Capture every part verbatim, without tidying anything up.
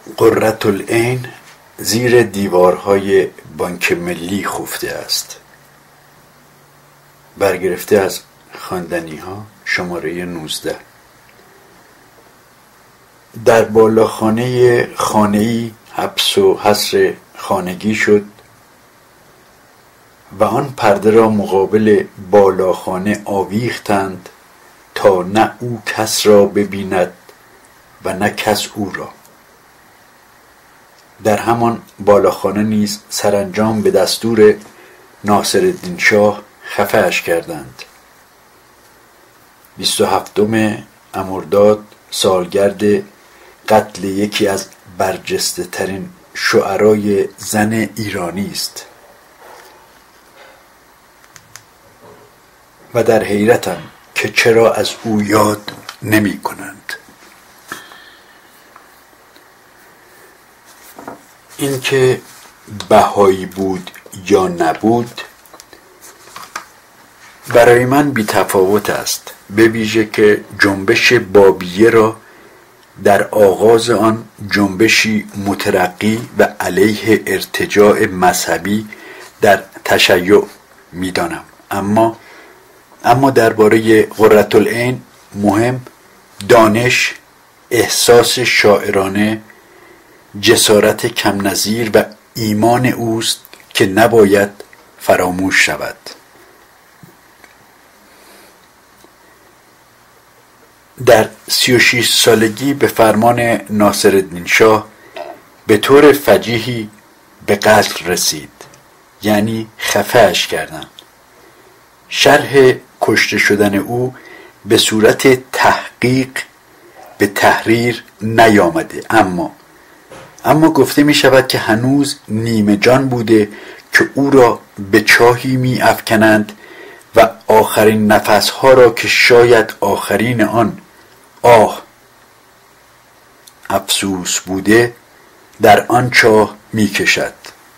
قرةالعین زیر دیوارهای بانک ملی خفته است. برگرفته از خواندنی‌ها شماره نوزده. در بالاخانه خانه‌ای حبس و حصر خانگی شد و آن پرده را مقابل بالاخانه آویختند تا نه او کس را ببیند و نه کس او را. در همان بالاخانه نیز سرانجام به دستور ناصرالدین شاه خفه‌اش کردند. بیست و هفتم مرداد سالگرد قتل یکی از برجسته ترین شعرای زن ایرانی است و در حیرتم که چرا از او یاد نمی کنند. اینکه بهایی بود یا نبود برای من بی تفاوت است، به ویژه که جنبش بابیه را در آغاز آن جنبشی مترقی و علیه ارتجاع مذهبی در تشیع می دانم. اما اما درباره قرةالعین مهم دانش، احساس شاعرانه، جسارت کم نظیر و ایمان اوست که نباید فراموش شود. در سی و شش سالگی به فرمان ناصرالدین شاه به طور فجیحی به قتل رسید، یعنی خفه‌اش کردند. شرح کشته شدن او به صورت تحقیق به تحریر نیامده، اما اما گفته می شود که هنوز نیمه جان بوده که او را به چاهی می افکنند و آخرین نفسها را که شاید آخرین آن آه افسوس بوده در آن چاه می کشد.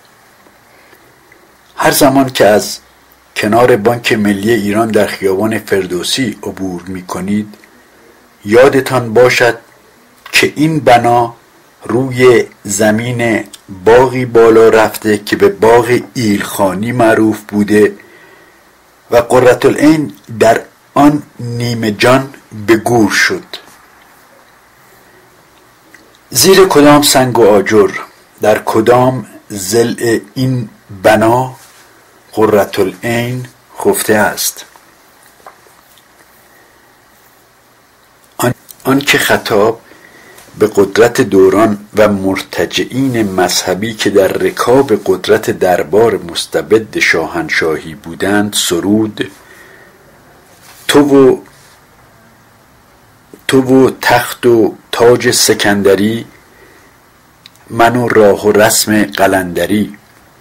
هر زمان که از کنار بانک ملی ایران در خیابان فردوسی عبور می کنید یادتان باشد که این بنا روی زمین باغی بالا رفته که به باغ ایلخانی معروف بوده و قرةالعین در آن نیمه جان به گور شد. زیر کدام سنگ و آجر، در کدام ضلع این بنا قرةالعین خفته است؟ آن, آن که خطاب به قدرت دوران و مرتجعین مذهبی که در رکاب قدرت دربار مستبد شاهنشاهی بودند سرود: تو و تو و تخت و تاج سکندری، من و راه و رسم قلندری،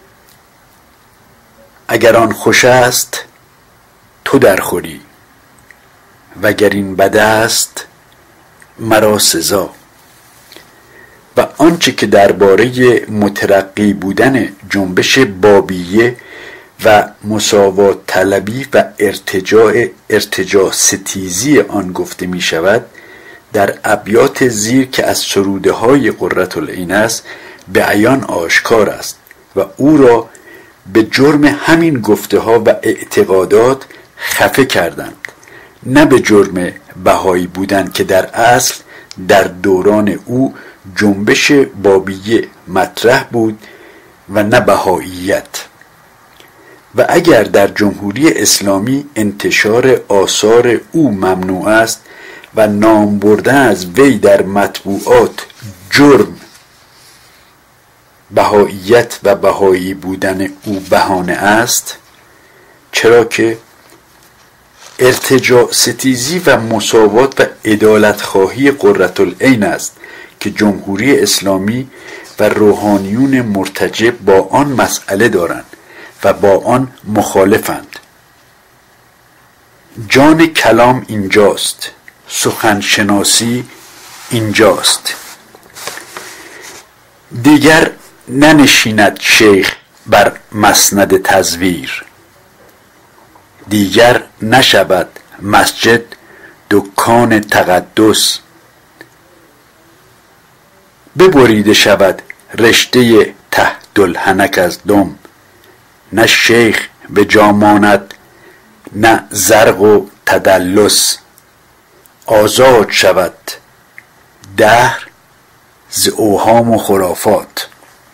اگر آن خوش است تو در خوری، وگر این بد است مرا سزا. و آنچه که درباره مترقی بودن جنبش بابیه و مساوات طلبی و ارتجاع ارتجاع ستیزی آن گفته می شود در ابیات زیر که از سروده های قرةالعین است به عیان آشکار است و او را به جرم همین گفته ها و اعتقادات خفه کردند، نه به جرم بهایی بودن که در اصل در دوران او جنبش بابیه مطرح بود و نه بهاییت. و اگر در جمهوری اسلامی انتشار آثار او ممنوع است و نام بردن از وی در مطبوعات جرم، بهاییت و بهایی بودن او بهانه است، چرا که ارتجاع ستیزی و مساوات و عدالت خواهی قرةالعین است که جمهوری اسلامی و روحانیون مرتجع با آن مسئله دارند و با آن مخالفند. جان کلام اینجاست، سخنشناسی اینجاست. دیگر ننشیند شیخ بر مسند تزویر، دیگر نشود مسجد دکان تقدس. ببریده شود رشته تحت الحنک از دم. نه شیخ به جا ماند نه زرق و تدلس. آزاد شود دهر ز اوهام و خرافات.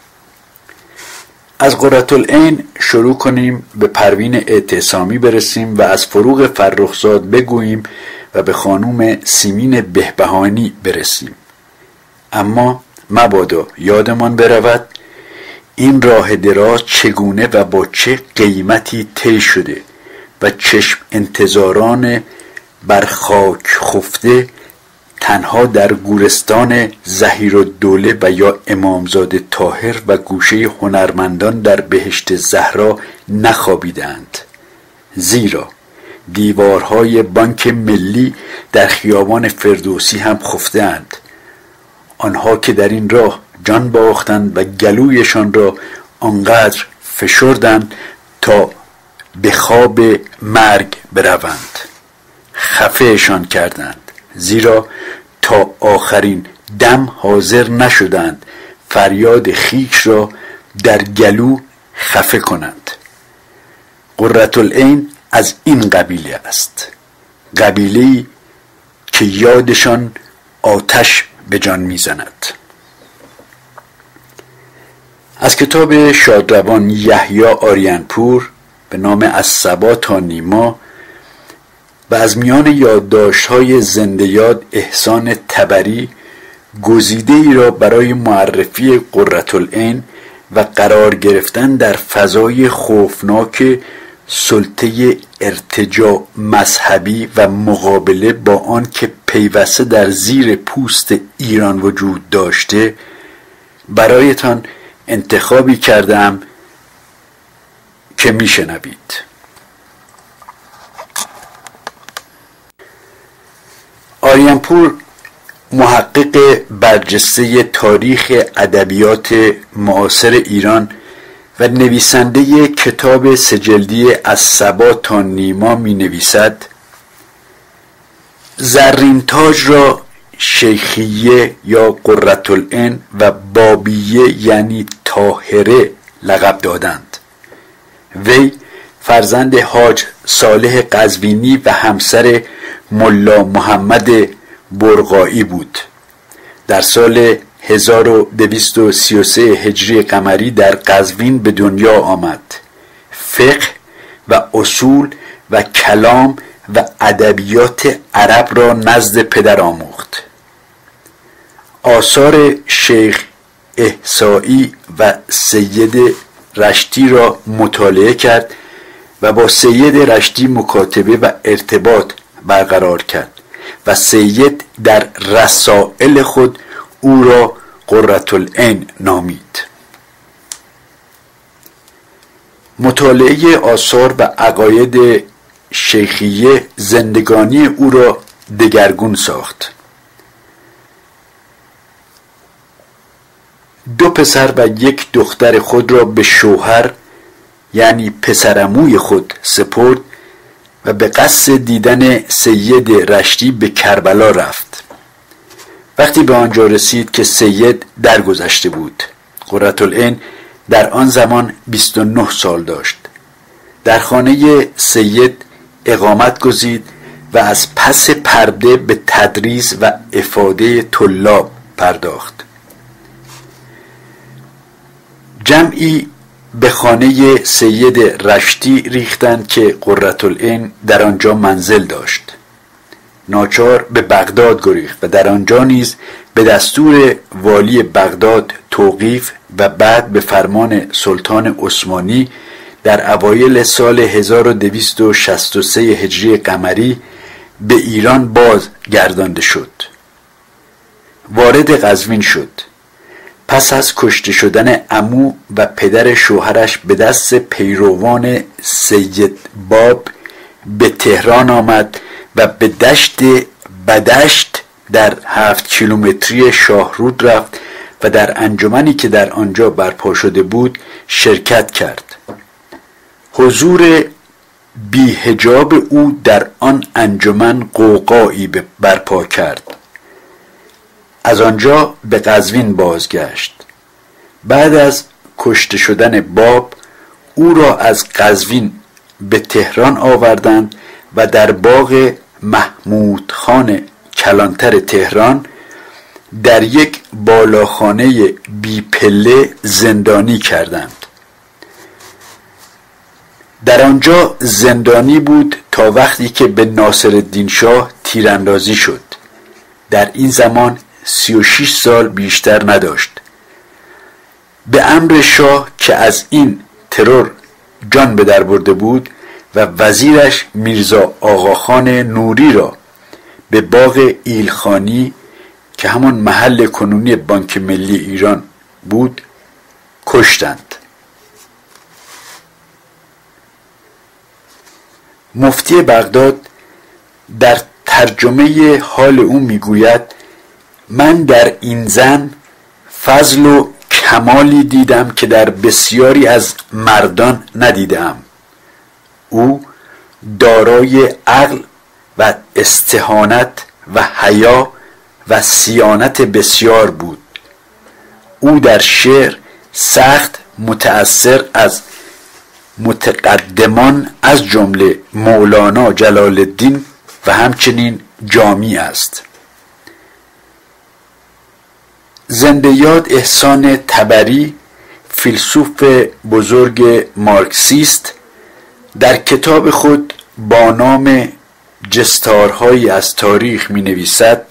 از قرةالعین شروع کنیم، به پروین اعتصامی برسیم و از فروغ فرخزاد بگوییم و به خانوم سیمین بهبهانی برسیم. اما مبادا یادمان برود این راه دراز چگونه و با چه قیمتی طی شده و چشم انتظاران بر خاک خفته تنها در گورستان ظهیرالدوله و یا امامزاده طاهر و گوشه هنرمندان در بهشت زهرا نخوابیدند، زیرا دیوارهای بانک ملی در خیابان فردوسی هم خفته‌اند. آنها که در این راه جان باختند و گلویشان را آنقدر فشردند تا به خواب مرگ بروند، خفهشان کردند، زیرا تا آخرین دم حاضر نشدند فریاد خیش را در گلو خفه کنند. قرةالعین از این قبیله است، قبیله‌ای که یادشان آتش به جان میزند. از کتاب شادروان یحیی آریانپور به نام از صبا تا نیما و از میان یادداشت‌های زنده یاد احسان طبری گزیده ای را برای معرفی قرةالعین و قرار گرفتن در فضای خوفناک سلطه ارتجاع مذهبی و مقابله با آن که پیوسته در زیر پوست ایران وجود داشته برایتان انتخابی کردم که میشنوید. آریانپور محقق برجسته تاریخ ادبیات معاصر ایران و نویسنده کتاب سه‌جلدی از صبا تا نیما می نویسد: زرین تاج را شیخیه یا قرةالعین و بابیه یعنی طاهره لقب دادند. وی فرزند حاج صالح قزوینی و همسر ملا محمد برقایی بود. در سال هزار و دویست و سی و سه هجری قمری در قزوین به دنیا آمد. فقه و اصول و کلام و ادبیات عرب را نزد پدر آموخت. آثار شیخ احصایی و سید رشتی را مطالعه کرد و با سید رشتی مکاتبه و ارتباط برقرار کرد و سید در رسائل خود او را قرةالعین نامید. مطالعه آثار و عقاید شیخیه زندگانی او را دگرگون ساخت. دو پسر و یک دختر خود را به شوهر یعنی پسرعموی خود سپرد و به قصد دیدن سید رشتی به کربلا رفت. وقتی به آنجا رسید که سید درگذشته بود، قرةالعین در آن زمان بیست و نه سال داشت. در خانه سید اقامت گزید و از پس پرده به تدریس و افاده طلاب پرداخت. جمعی به خانه سید رشتی ریختند که قرةالعین در آنجا منزل داشت. ناچار به بغداد گریخت و در آنجا نیز به دستور والی بغداد توقیف و بعد به فرمان سلطان عثمانی در اوایل سال هزار و دویست و شصت و سه هجری قمری به ایران باز گردانده شد. وارد قزوین شد. پس از کشته شدن عمو و پدر شوهرش به دست پیروان سید باب به تهران آمد و به دشت بدشت در هفت کیلومتری شاهرود رفت و در انجمنی که در آنجا برپا شده بود شرکت کرد. حضور بی حجاب او در آن انجمن غوغایی برپا کرد. از آنجا به قزوین بازگشت. بعد از کشته شدن باب او را از قزوین به تهران آوردند و در باغ محمود خان کلانتر تهران در یک بالاخانه بی پله زندانی کردند. در آنجا زندانی بود تا وقتی که به ناصرالدین شاه تیراندازی شد. در این زمان سی و شش سال بیشتر نداشت. به امر شاه که از این ترور جان به در برده بود و وزیرش میرزا آقاخان نوری را به باغ ایلخانی که همان محل کنونی بانک ملی ایران بود کشتند. مفتی بغداد در ترجمه حال او میگوید: من در این زن فضل و کمالی دیدم که در بسیاری از مردان ندیدم. او دارای عقل و استهانت و حیا و صیانت بسیار بود. او در شعر سخت متأثر از متقدمان از جمله مولانا جلال الدین و همچنین جامی است. زنده یاد احسان طبری، فیلسوف بزرگ مارکسیست، در کتاب خود با نام جستارهایی از تاریخ می نویسد: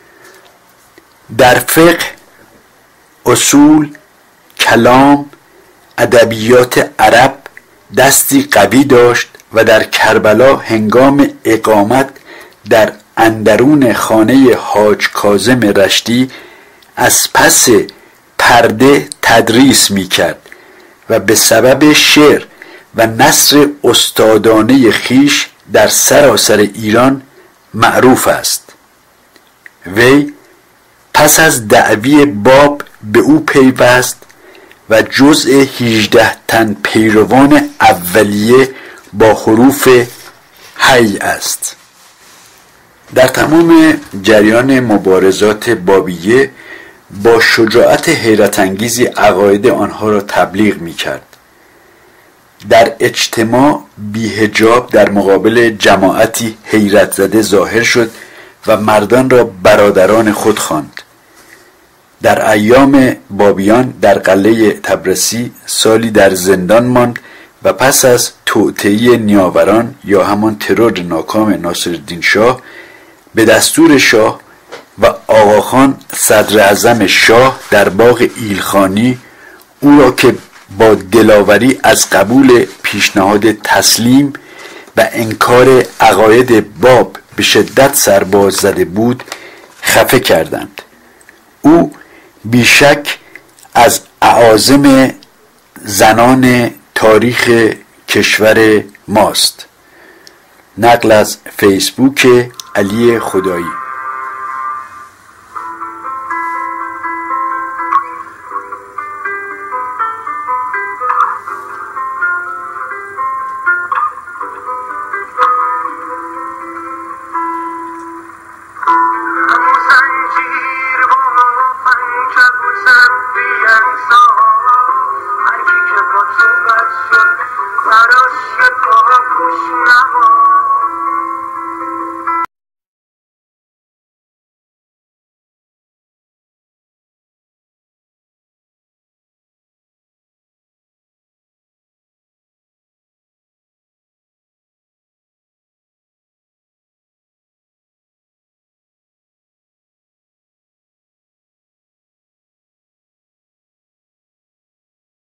در فقه، اصول، کلام، ادبیات عرب دستی قوی داشت و در کربلا هنگام اقامت در اندرون خانه حاج کاظم رشتی از پس پرده تدریس می کرد و به سبب شعر و نثر استادانه خیش در سراسر ایران معروف است. وی پس از دعوی باب به او پیوست و جزء هجده تن پیروان اولیه با حروف حی است. در تمام جریان مبارزات بابیه با شجاعت حیرت انگیزی عقاید آنها را تبلیغ می کرد. در اجتماع بی حجاب در مقابل جماعتی حیرت زده ظاهر شد و مردان را برادران خود خواند. در ایام بابیان در قلعه طبرسی سالی در زندان ماند و پس از توطئه نیاوران یا همان ترور ناکام ناصرالدین شاه به دستور شاه و آقاخان صدر اعظم شاه در باغ ایلخانی او را که با دلاوری از قبول پیشنهاد تسلیم و انکار عقاید باب به شدت سرباز زده بود خفه کردند. او بیشک از اعاظم زنان تاریخ کشور ماست. نقل از فیسبوک علی خدایی.